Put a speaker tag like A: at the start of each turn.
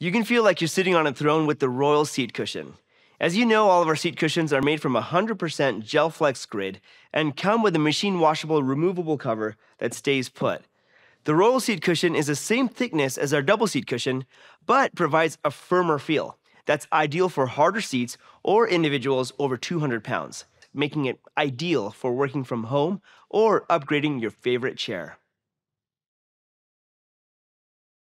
A: You can feel like you're sitting on a throne with the Royal Seat Cushion. As you know, all of our seat cushions are made from 100% gel flex grid and come with a machine washable removable cover that stays put. The Royal Seat Cushion is the same thickness as our double seat cushion, but provides a firmer feel that's ideal for harder seats or individuals over 200 pounds, making it ideal for working from home or upgrading your favorite chair.